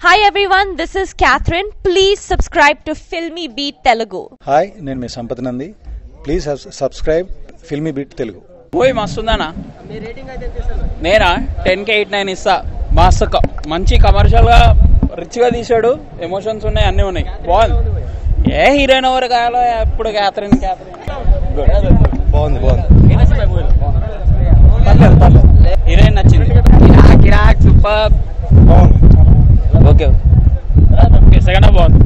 Hi everyone, this is Katherine. Please subscribe to Filmibeat Telugu. Hi, నేను Sampath Nandi. Please subscribe Filmibeat Telugu. ఓయ్ మస్తుందనా మీ rating అయితే ఎంత ఇస్తారు? నేనా 10కి 8-9 ఇస్తా. మస్తు మంచి కమర్షియల్ గా రిచ్ గా తీశాడు, ఎమోషన్స్ ఉన్నాయి, అన్ని ఉన్నాయి. బాగుంది. ఏ హీరోయిన్ ఎవరు కావాలో ఎప్పుడు క్యాథరిన్ బాగుంది. హీరోయిన్ నచ్చింది. కిరాక్ సూపర్. ఓకే సెకండ్ హాఫ్ బాగుంది.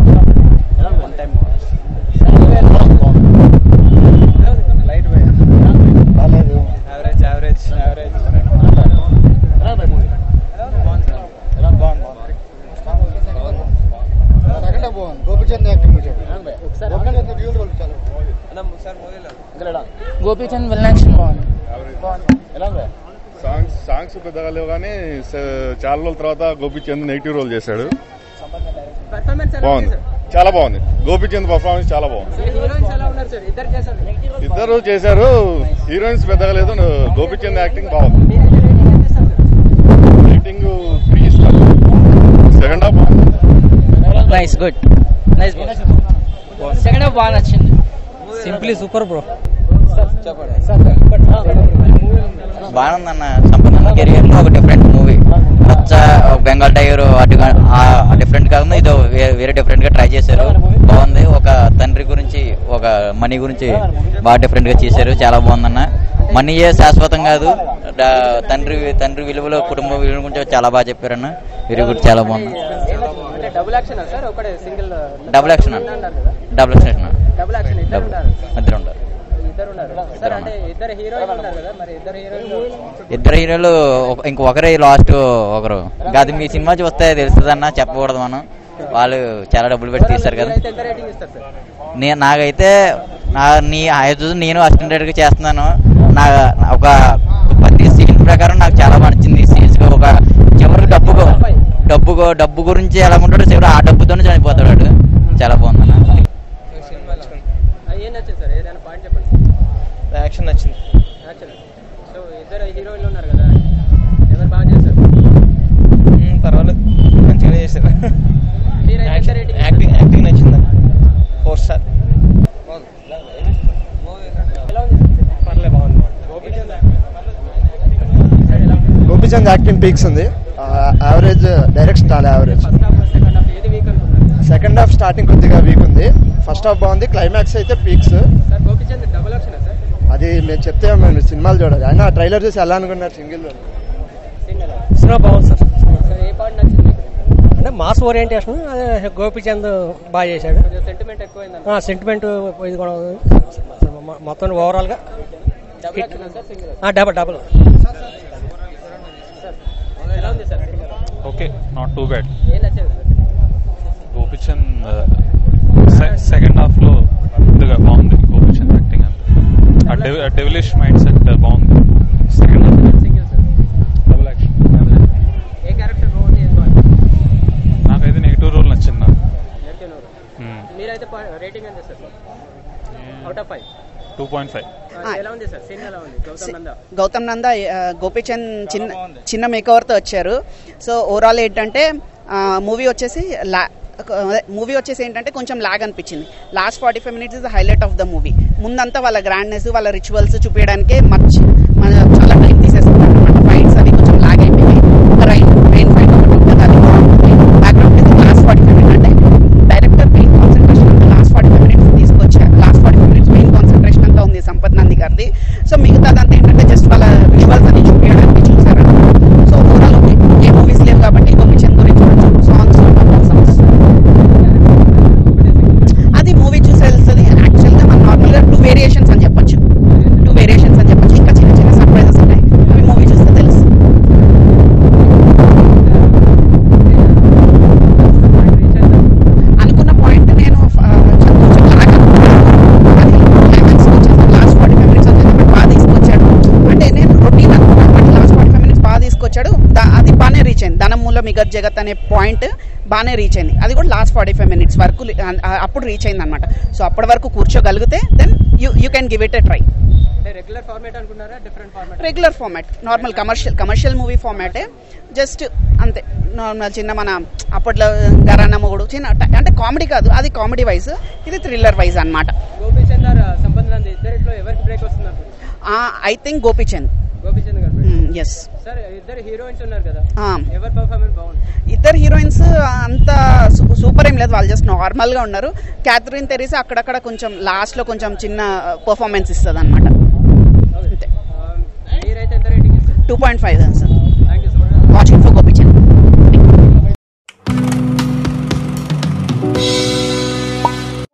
గోపిచంద్ విలన్ బాగుంది. సాంగ్స్ పెద్దగా లేవు కానీ చాలా రోజుల తర్వాత గోపిచంద్ నెగిటివ్ రోల్ చేశాడు. బాగుంది, చాలా బాగుంది. గోపిచంద్ పర్ఫార్మెన్స్ చాలా బాగుంది. ఇద్దరు చేశారు. హీరోయిన్స్ పెద్దగా లేదు. గోపిచంద్ యాక్టింగ్ బాగుంది. రేటింగ్ 3 ఇస్తాను. Second half nice, good, nice. Second half బాగా నచ్చింది. Simply super bro. బాగుందన్న. సంపత్ అన్న కెరియర్ లో ఒక డిఫరెంట్ మూవీ. రచ్చ, బెంగాల్ టైగర్ డిఫరెంట్ కాకుండా ఇది వేరే డిఫరెంట్ గా ట్రై చేశారు. బాగుంది. ఒక తండ్రి గురించి, ఒక మనీ గురించి బాగా డిఫరెంట్ గా చేశారు. చాలా బాగుందన్న. మనీయే శాశ్వతం కాదు, తండ్రి విలువలు, కుటుంబ విలువల గురించి చాలా బాగా చెప్పారన్న. వెరీ గుడ్, చాలా బాగుంది. డబుల్ యాక్షన్ ఇద్దరు ఉంటారు. ఇద్దరు హీరోలు. ఇంకొకరే లాస్ట్ ఒకరు. అది మీ సినిమా చూస్తే తెలుస్తుంది అన్న, చెప్పకూడదు మనం. వాళ్ళు చాలా డబ్బులు పెట్టి తీస్తారు కదా. నాకైతే నేను అసిస్టెంట్ గా చేస్తున్నాను. ఒక ప్రతి సీన్ ప్రకారం నాకు చాలా నచ్చింది. సీన్స్ ఒక చివరికి డబ్బు గురించి ఎలా ఉంటాడో చివరి ఆ డబ్బుతోనే చనిపోతాడు వాడు. చాలా బాగుందన్న. యాక్షన్ నచ్చింది. పర్వాలేదు, మంచిగానే చేశారు. యాక్టింగ్ నచ్చింది. 4 స్టార్. గోపిచంద్ యాక్టింగ్ పీక్స్ ఉంది. యావరేజ్, డైరెక్షన్ చాలా యావరేజ్. సెకండ్ హాఫ్ స్టార్టింగ్ కొద్దిగా వీక్ ఉంది. ఫస్ట్ హాఫ్ బాగుంది. క్లైమాక్స్ అయితే పీక్స్. అది మేము చెప్తే మేము సినిమాలు చూడాలి. అయినా ట్రైలర్ చూసి ఎలా అనుకున్నారు? సింగిల్ సినిమా బాగుంది సార్. అంటే మాస్ ఓరియంటేషన్. అదే గోపిచంద్ బాగా చేశాడు. సెంటిమెంట్ ఇది కూడా మొత్తం ఓవరాల్ గా double. Okay, not too bad. Gopichand second half లో కొద్దిగా బాగుంది. గోపిచంద్ యాక్టింగ్ అంతా డెవిలిష్ మైండ్ సెట్ బాగుంది. Second half double action. నాకైతే నెగిటివ్ రోల్ నచ్చింది. నాకు 2.5. గౌతమ్ నంద, గోపిచంద్ చిన్న మేకవర్ తో వచ్చారు. సో ఓవరాల్ ఏంటంటే మూవీ వచ్చేసి ఏంటంటే కొంచెం లాగ్ అనిపించింది. Last 45 minutes is the highlight of the movie. ముందంతా వాళ్ళ గ్రాండ్నెస్, వాళ్ళ రిచువల్స్ చూపించడానికే చాలా టైం తీసేస్తున్నారు అనమాట. ఫైట్స్ అవి కొంచెం లాగ్ అయిపోయాయి. Main fight background last 45 minutes అంటే డైరెక్టర్ మెయిన్ కాన్సన్ట్రేషన్ అంతా లాస్ట్ 45 minutes తీసుకొచ్చారు. లాస్ట్ 45 minutes మెయిన్ కాన్సన్ట్రేషన్ అంతా ఉంది సంపత్ నంది గారిది. సో మిగతాదంతా ఏంటంటే జస్ట్ వాళ్ళ విజువల్స్ అని చూపించడానికి చూసారు. సో ఓవరాల్ ఏ మూవీస్ లేవు కాబట్టి గోపిచంద్ గురించి సాంగ్స్ అది మూవీ చూసి తెలుస్తుంది. యాక్చువల్గా మనం నార్మల్గా 2 వేరియేషన్స్ అని చెప్పొచ్చు. ఇంకా చిన్న చిన్న సర్ప్రైజెస్ ఉంటాయి. అవి మూవీ చూస్తే తెలుసు. అనుకున్న పాయింట్ నేను కొంచెం లాగా లాస్ట్ 45 minutes వచ్చేటప్పుడు బాగా తీసుకొచ్చాడు. అంటే నేను రొటీన్ అనుకున్నాను, బట్ లాస్ట్ 45 minutes బాగా తీసుకొచ్చాడు. అది బాగానే రీచ్ అయింది. ధనమూల మిగత్ జగత్ అనే పాయింట్ బాగానే రీచ్ అయింది. అది కూడా లాస్ట్ 45 minutes వరకు అప్పుడు రీచ్ అయింది అనమాట. సో అప్పటి వరకు కూర్చోగలిగితే then you can give it a try. Regular format, normal commercial movie ఫార్మాటే, జస్ట్ అంతే నార్మల్ చిన్న మన అప్పట్లో గరానా మొగుడు చిన్న అంటే కామెడీ కాదు, అది కామెడీ వైజ్, ఇది థ్రిల్లర్ వైజ్ అనమాట. I think Gopichand. ఎస్, ఇద్దరు హీరోయిన్స్ అంత సూపర్ ఏం లేదు, వాళ్ళు జస్ట్ నార్మల్ గా ఉన్నారు. క్యాథరిన్ తెరీసా అక్కడక్కడ కొంచెం లాస్ట్ లో కొంచెం చిన్న పర్ఫార్మెన్స్ ఇస్తుంది అనమాట. 2.5